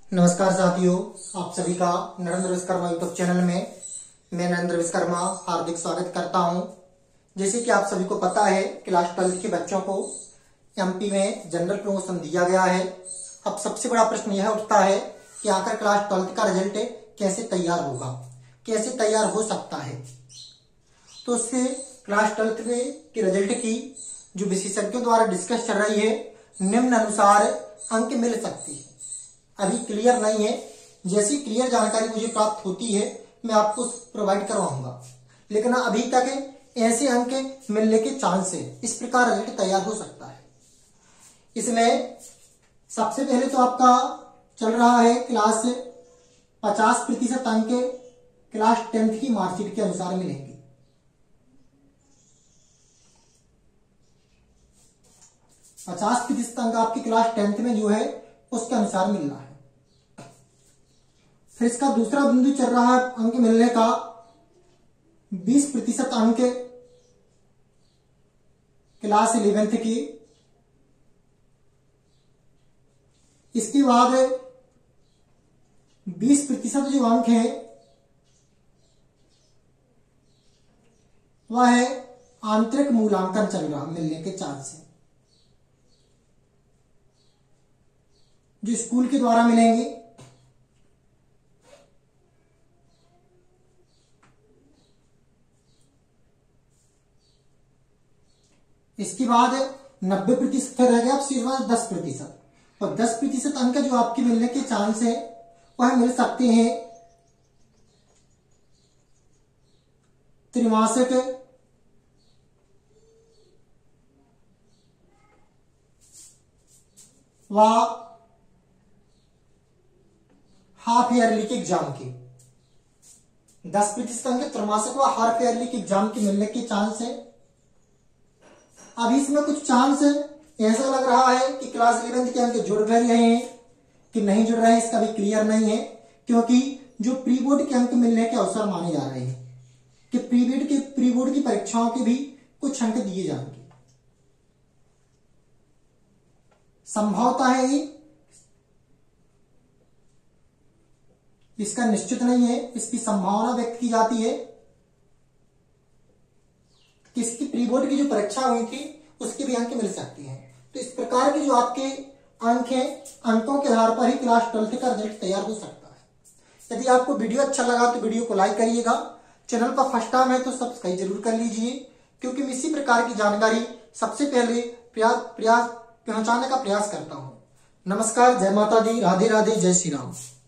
नमस्कार साथियों, आप सभी का नरेंद्र विश्वकर्मा यूट्यूब चैनल में मैं नरेंद्र विश्वकर्मा हार्दिक स्वागत करता हूं। जैसे कि आप सभी को पता है, क्लास 12 के बच्चों को एमपी में जनरल प्रमोशन दिया गया है। अब सबसे बड़ा प्रश्न यह उठता है कि आखिर क्लास 12 का रिजल्ट कैसे तैयार होगा, कैसे तैयार हो सकता है। तो उससे क्लास 12 के रिजल्ट की जो विशेषज्ञों द्वारा डिस्कस चल रही है, निम्न अनुसार अंक मिल सकती है। अभी क्लियर नहीं है, जैसी क्लियर जानकारी मुझे प्राप्त होती है मैं आपको प्रोवाइड करवाऊंगा, लेकिन अभी तक ऐसे अंक मिलने के चांस है। इस प्रकार रिजल्ट तैयार हो सकता है। इसमें सबसे पहले तो आपका चल रहा है क्लास 50% अंक क्लास 10th की मार्कशीट के अनुसार मिलेंगे। 50% अंक आपकी क्लास 10th में जो है उसके अनुसार मिल रहा है। फिर इसका दूसरा बिंदु चल रहा है अंक मिलने का 20% अंक क्लास 11th की। इसके बाद 20% जो अंक है वह है आंतरिक मूल्यांकन चल रहा मिलने के चांस है, जो स्कूल के द्वारा मिलेंगे। इसके बाद 90% रह गया, अब सिर्फ 10%, और 10% अंक जो आपके मिलने के चांस है वह मिल सकते हैं त्रैमासिक व हाफ ईयरली के एग्जाम के। 10% अंक त्रैमासिक व हाफ ईयरली के एग्जाम के मिलने के चांस है। अभी इसमें कुछ चांस ऐसा लग रहा है कि क्लास 11th के अंक जुड़ रहे हैं कि नहीं जुड़ रहे हैं, इसका भी क्लियर नहीं है, क्योंकि जो प्री बोर्ड के अंक मिलने के अवसर माने जा रहे हैं कि प्री बोर्ड की परीक्षाओं के भी कुछ अंक दिए जाएंगे। संभवता है ये, इसका निश्चित नहीं है, इसकी संभावना व्यक्त की जाती है कि इसकी प्री बोर्ड की जो परीक्षा हुई थी उसके भी अंक मिल सकते हैं। तो इस प्रकार के जो आपके अंक हैं, अंकों के आधार पर ही क्लास 12 का रिजल्ट तैयार हो सकता है। यदि आपको वीडियो अच्छा लगा तो वीडियो को लाइक करिएगा। चैनल पर फर्स्ट टाइम है तो सब्सक्राइब जरूर कर लीजिए, क्योंकि मैं इसी प्रकार की जानकारी सबसे पहले प्रयास पहुंचाने का प्रयास करता हूं। नमस्कार, जय माता दी, राधे राधे, जय श्री राम।